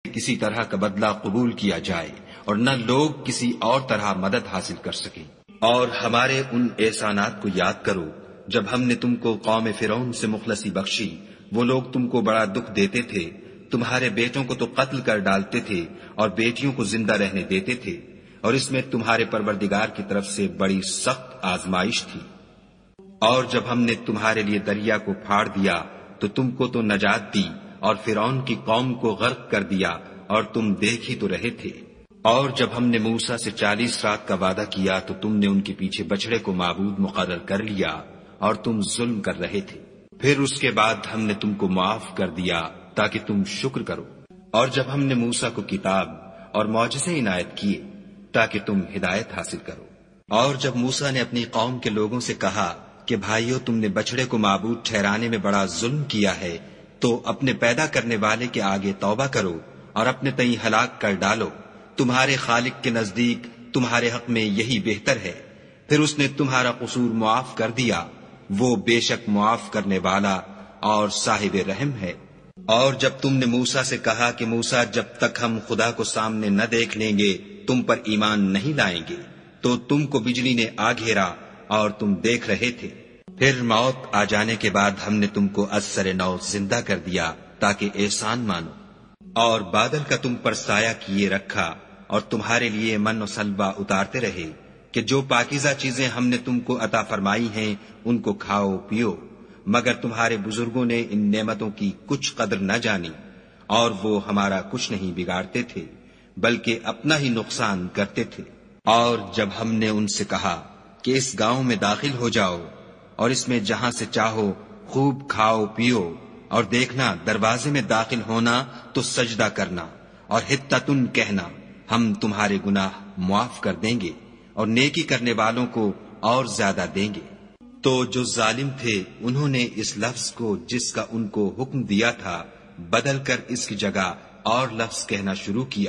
کسی طرح کا بدلہ قبول کیا جائے اور نہ لوگ کسی اور طرح مدد حاصل کر سکیں۔ اور ہمارے ان احسانات کو یاد کرو جب ہم نے تم کو قوم فرعون سے مخلصی بخشی۔ وہ لوگ تم کو بڑا دکھ دیتے تھے، تمہارے بیٹوں کو تو قتل کر ڈالتے تھے اور بیٹیوں کو زندہ رہنے دیتے تھے، اور اس میں تمہارے پروردگار کی طرف سے بڑی سخت آزمائش تھی۔ اور جب ہم نے تمہارے لیے دریا کو پھاڑ دیا تو تم کو تو نجات دی اور فرعون کی قوم کو غرق کر دیا، اور تم دیکھ ہی تو رہے تھے۔ اور جب ہم نے موسیٰ سے 40 رات کا وعدہ کیا تو تم نے ان کے پیچھے بچڑے کو معبود مقرر کر لیا اور تم ظلم کر رہے تھے۔ پھر اس کے بعد ہم نے تم کو معاف کر دیا تاکہ تم شکر کرو۔ اور جب ہم نے موسیٰ کو کتاب اور معجزے عنایت کیے تاکہ تم ہدایت حاصل کرو۔ اور جب موسیٰ نے اپنی قوم کے لوگوں سے کہا کہ بھائیو، تم نے بچڑے کو معبود ٹھہرانے میں بڑا ظلم کیا ہے، تو اپنے پیدا کرنے والے کے آگے توبہ کرو اور اپنے تئیں ہلاک کر ڈالو، تمہارے خالق کے نزدیک تمہارے حق میں یہی بہتر ہے۔ پھر اس نے تمہارا قصور معاف کر دیا، وہ بے شک معاف کرنے والا اور صاحب رحم ہے۔ اور جب تم نے موسیٰ سے کہا کہ موسیٰ، جب تک ہم خدا کو سامنے نہ دیکھ لیں گے تم پر ایمان نہیں لائیں گے، تو تم کو بجلی نے آ گھیرا اور تم دیکھ رہے تھے۔ پھر موت آ جانے کے بعد ہم نے تم کو از سر نو زندہ کر دیا تاکہ احسان مانو، اور بادل کا تم پر سایہ کیے رکھا اور تمہارے لیے من و سلوہ اتارتے رہے کہ جو پاکیزہ چیزیں ہم نے تم کو عطا فرمائی ہیں ان کو کھاؤ پیو، مگر تمہارے بزرگوں نے ان نعمتوں کی کچھ قدر نہ جانی، اور وہ ہمارا کچھ نہیں بگاڑتے تھے بلکہ اپنا ہی نقصان کرتے تھے۔ اور جب ہم نے ان سے کہا کہ اس گاؤں میں داخل ہو جاؤ اور اس میں جہاں سے چاہو خوب کھاؤ پیو، اور دیکھنا دروازے میں داخل ہونا تو سجدہ کرنا اور حطتن کہنا، ہم تمہارے گناہ معاف کر دیں گے اور نیکی کرنے والوں کو اور زیادہ دیں گے۔ تو جو ظالم تھے انہوں نے اس لفظ کو جس کا ان کو حکم دیا تھا بدل کر اس کی جگہ اور لفظ کہنا شروع کیا،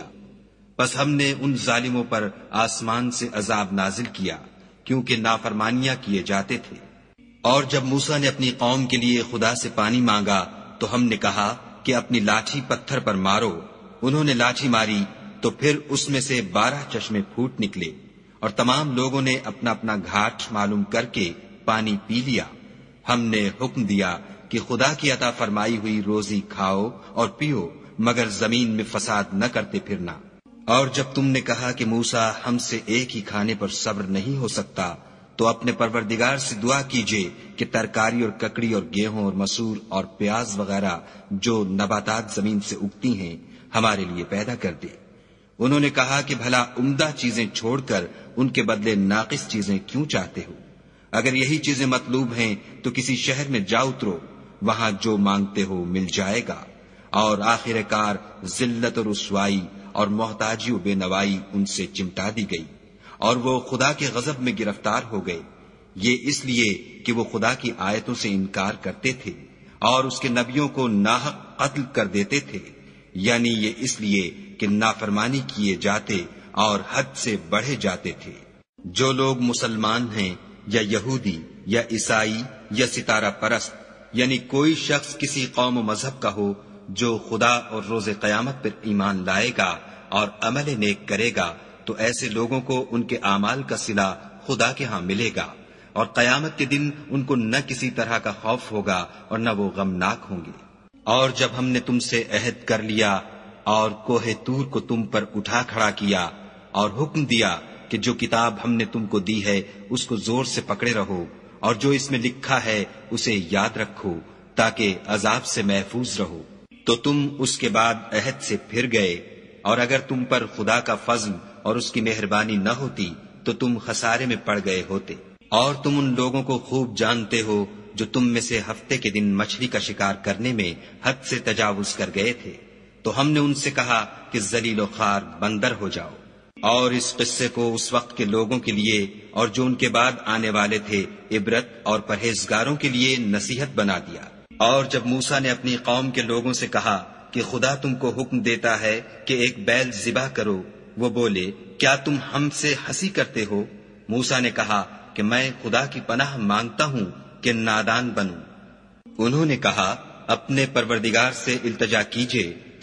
پس ہم نے ان ظالموں پر آسمان سے عذاب نازل کیا کیونکہ نافرمانیاں کیے جاتے تھے۔ اور جب موسیٰ نے اپنی قوم کے لیے خدا سے پانی مانگا تو ہم نے کہا کہ اپنی لاٹھی پتھر پر مارو۔ انہوں نے لاٹھی ماری تو پھر اس میں سے 12 چشمے پھوٹ نکلے، اور تمام لوگوں نے اپنا اپنا گھاٹ معلوم کر کے پانی پی لیا۔ ہم نے حکم دیا کہ خدا کی عطا فرمائی ہوئی روزی کھاؤ اور پیو، مگر زمین میں فساد نہ کرتے پھرنا۔ اور جب تم نے کہا کہ موسیٰ، ہم سے ایک ہی کھانے پر صبر نہیں ہو سکتا، تو اپنے پروردگار سے دعا کیجئے کہ ترکاری اور ککڑی اور گیہوں اور مسور اور پیاز وغیرہ جو نباتات زمین سے اگتی ہیں ہمارے لیے پیدا کر دے۔ انہوں نے کہا کہ بھلا عمدہ چیزیں چھوڑ کر ان کے بدلے ناقص چیزیں کیوں چاہتے ہو؟ اگر یہی چیزیں مطلوب ہیں تو کسی شہر میں جا اترو، وہاں جو مانگتے ہو مل جائے گا۔ اور آخر کار ذلت و رسوائی اور محتاجی و بے نوائی ان سے چمٹا دی گئی، اور وہ خدا کے غضب میں گرفتار ہو گئے، یہ اس لیے کہ وہ خدا کی آیتوں سے انکار کرتے تھے اور اس کے نبیوں کو ناحق قتل کر دیتے تھے، یعنی یہ اس لیے کہ نافرمانی کیے جاتے اور حد سے بڑھے جاتے تھے۔ جو لوگ مسلمان ہیں یا یہودی یا عیسائی یا ستارہ پرست، یعنی کوئی شخص کسی قوم و مذہب کا ہو، جو خدا اور روز قیامت پر ایمان لائے گا اور عمل نیک کرے گا، تو ایسے لوگوں کو ان کے اعمال کا صلہ خدا کے ہاں ملے گا، اور قیامت کے دن ان کو نہ کسی طرح کا خوف ہوگا اور نہ وہ غمناک ہوں گے۔ اور جب ہم نے تم سے عہد کر لیا اور کوہ طور کو تم پر اٹھا کھڑا کیا اور حکم دیا کہ جو کتاب ہم نے تم کو دی ہے اس کو زور سے پکڑے رہو، اور جو اس میں لکھا ہے اسے یاد رکھو تاکہ عذاب سے محفوظ رہو، تو تم اس کے بعد عہد سے پھر گئے، اور اگر تم پر خدا کا فضل اور اس کی مہربانی نہ ہوتی تو تم خسارے میں پڑ گئے ہوتے۔ اور تم ان لوگوں کو خوب جانتے ہو جو تم میں سے ہفتے کے دن مچھلی کا شکار کرنے میں حد سے تجاوز کر گئے تھے، تو ہم نے ان سے کہا کہ ذلیل و خوار بندر ہو جاؤ، اور اس قصے کو اس وقت کے لوگوں کے لیے اور جو ان کے بعد آنے والے تھے عبرت اور پرہیزگاروں کے لیے نصیحت بنا دیا۔ اور جب موسیٰ نے اپنی قوم کے لوگوں سے کہا کہ خدا تم کو حکم دیتا ہے کہ ایک بیل ذبح کرو، وہ بولے، کیا تم ہم سے ہنسی کرتے ہو؟ موسیٰ نے کہا کہ میں خدا کی پناہ مانگتا ہوں کہ نادان بنوں۔ انہوں نے کہا، اپنے پروردگار سے التجا کیجئے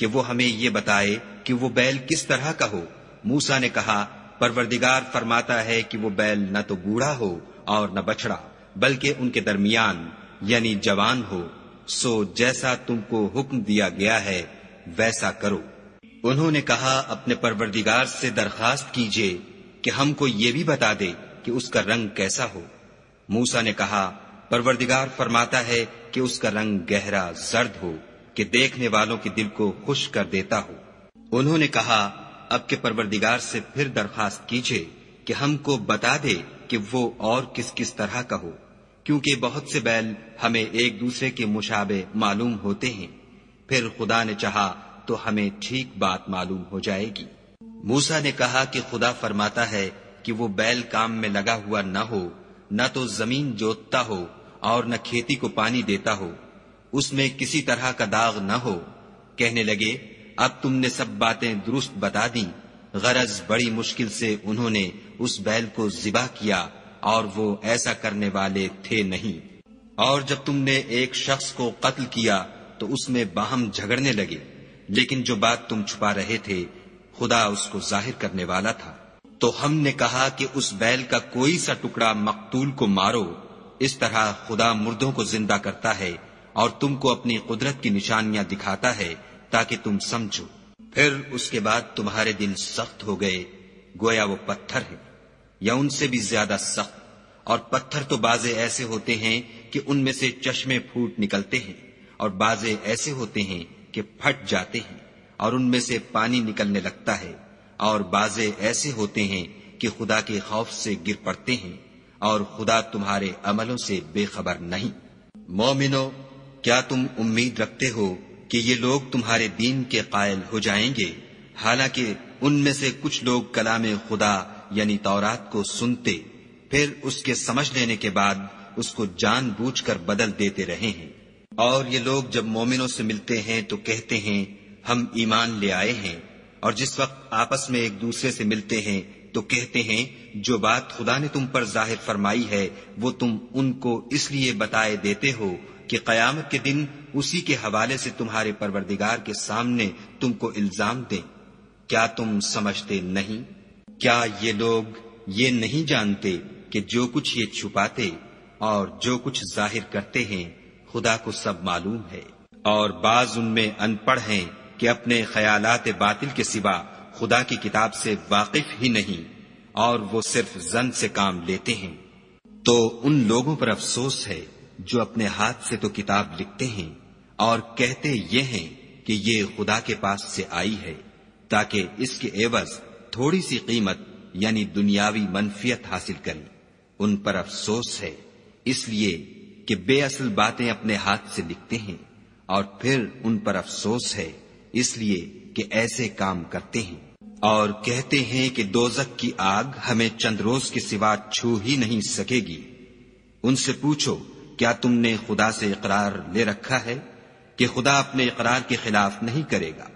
کہ وہ ہمیں یہ بتائے کہ وہ بیل کس طرح کا ہو۔ موسیٰ نے کہا، پروردگار فرماتا ہے کہ وہ بیل نہ تو بوڑھا ہو اور نہ بچڑا، بلکہ ان کے درمیان یعنی جوان ہو، سو جیسا تم کو حکم دیا گیا ہے ویسا کرو۔ انہوں نے کہا، اپنے پروردگار سے درخواست کیجئے کہ ہم کو یہ بھی بتا دے کہ اس کا رنگ کیسا ہو۔ موسیٰ نے کہا، پروردگار فرماتا ہے کہ اس کا رنگ گہرا زرد ہو کہ دیکھنے والوں کے دل کو خوش کر دیتا ہو۔ انہوں نے کہا، اب کے پروردگار سے پھر درخواست کیجئے کہ ہم کو بتا دے کہ وہ اور کس کس طرح کا ہو، کیونکہ بہت سے بیل ہمیں ایک دوسرے کے مشابہ معلوم ہوتے ہیں، پھر خدا نے چاہا تو ہمیں ٹھیک بات معلوم ہو جائے گی۔ موسیٰ نے کہا کہ خدا فرماتا ہے کہ وہ بیل کام میں لگا ہوا نہ ہو، نہ تو زمین جوتتا ہو اور نہ کھیتی کو پانی دیتا ہو، اس میں کسی طرح کا داغ نہ ہو۔ کہنے لگے، اب تم نے سب باتیں درست بتا دیں۔ غرض بڑی مشکل سے انہوں نے اس بیل کو ذبح کیا اور وہ ایسا کرنے والے تھے نہیں۔ اور جب تم نے ایک شخص کو قتل کیا تو اس میں باہم جھگڑنے لگے، لیکن جو بات تم چھپا رہے تھے خدا اس کو ظاہر کرنے والا تھا۔ تو ہم نے کہا کہ اس بیل کا کوئی سا ٹکڑا مقتول کو مارو، اس طرح خدا مردوں کو زندہ کرتا ہے اور تم کو اپنی قدرت کی نشانیاں دکھاتا ہے تاکہ تم سمجھو۔ پھر اس کے بعد تمہارے دل سخت ہو گئے، گویا وہ پتھر ہے یا ان سے بھی زیادہ سخت، اور پتھر تو بعضے ایسے ہوتے ہیں کہ ان میں سے چشمے پھوٹ نکلتے ہیں، اور بعضے ایسے ہوتے ہیں کہ پھٹ جاتے ہیں اور ان میں سے پانی نکلنے لگتا ہے، اور بعضے ایسے ہوتے ہیں کہ خدا کے خوف سے گر پڑتے ہیں، اور خدا تمہارے عملوں سے بے خبر نہیں۔ مومنو، کیا تم امید رکھتے ہو کہ یہ لوگ تمہارے دین کے قائل ہو جائیں گے، حالانکہ ان میں سے کچھ لوگ کلام خدا یعنی تورات کو سنتے، پھر اس کے سمجھ لینے کے بعد اس کو جان بوجھ کر بدل دیتے رہے ہیں۔ اور یہ لوگ جب مومنوں سے ملتے ہیں تو کہتے ہیں ہم ایمان لے آئے ہیں، اور جس وقت آپس میں ایک دوسرے سے ملتے ہیں تو کہتے ہیں جو بات خدا نے تم پر ظاہر فرمائی ہے وہ تم ان کو اس لیے بتائے دیتے ہو کہ قیامت کے دن اسی کے حوالے سے تمہارے پروردگار کے سامنے تم کو الزام دیں۔ کیا تم سمجھتے نہیں؟ کیا یہ لوگ یہ نہیں جانتے کہ جو کچھ یہ چھپاتے اور جو کچھ ظاہر کرتے ہیں خدا کو سب معلوم ہے؟ اور بعض ان میں ان پڑھ ہیں کہ اپنے خیالات باطل کے سوا خدا کی کتاب سے واقف ہی نہیں، اور وہ صرف ظن سے کام لیتے ہیں۔ تو ان لوگوں پر افسوس ہے جو اپنے ہاتھ سے تو کتاب لکھتے ہیں اور کہتے یہ ہیں کہ یہ خدا کے پاس سے آئی ہے، تاکہ اس کے عوض تھوڑی سی قیمت یعنی دنیاوی منفیت حاصل کریں۔ ان پر افسوس ہے اس لیے کہ بے اصل باتیں اپنے ہاتھ سے لکھتے ہیں، اور پھر ان پر افسوس ہے اس لیے کہ ایسے کام کرتے ہیں، اور کہتے ہیں کہ دوزخ کی آگ ہمیں چند روز کے سوا چھو ہی نہیں سکے گی۔ ان سے پوچھو، کیا تم نے خدا سے اقرار لے رکھا ہے کہ خدا اپنے اقرار کے خلاف نہیں کرے گا؟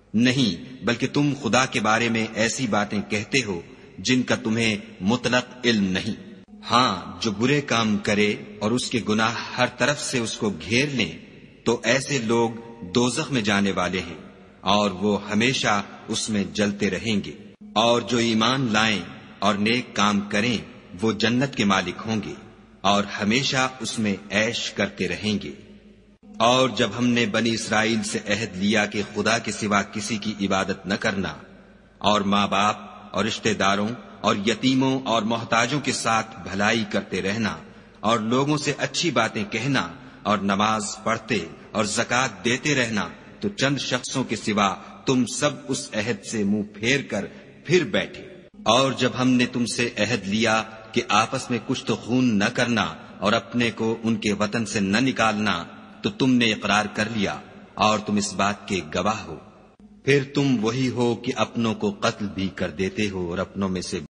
نہیں، بلکہ تم خدا کے بارے میں ایسی باتیں کہتے ہو جن کا تمہیں مطلق علم نہیں۔ ہاں، جو برے کام کرے اور اس کے گناہ ہر طرف سے اس کو گھیر لیں تو ایسے لوگ دوزخ میں جانے والے ہیں، اور وہ ہمیشہ اس میں جلتے رہیں گے۔ اور جو ایمان لائیں اور نیک کام کریں وہ جنت کے مالک ہوں گے اور ہمیشہ اس میں عیش کرتے رہیں گے۔ اور جب ہم نے بنی اسرائیل سے عہد لیا کہ خدا کے سوا کسی کی عبادت نہ کرنا، اور ماں باپ اور رشتہ داروں اور یتیموں اور محتاجوں کے ساتھ بھلائی کرتے رہنا، اور لوگوں سے اچھی باتیں کہنا، اور نماز پڑھتے اور زکوٰۃ دیتے رہنا، تو چند شخصوں کے سوا تم سب اس عہد سے منہ پھیر کر پھر بیٹھے۔ اور جب ہم نے تم سے عہد لیا کہ آپس میں کچھ تو خون نہ کرنا اور اپنے کو ان کے وطن سے نہ نکالنا، تو تم نے اقرار کر لیا اور تم اس بات کے گواہ ہو۔ پھر تم وہی ہو کہ اپنوں کو قتل بھی کر دیتے ہو اور اپنوں میں سے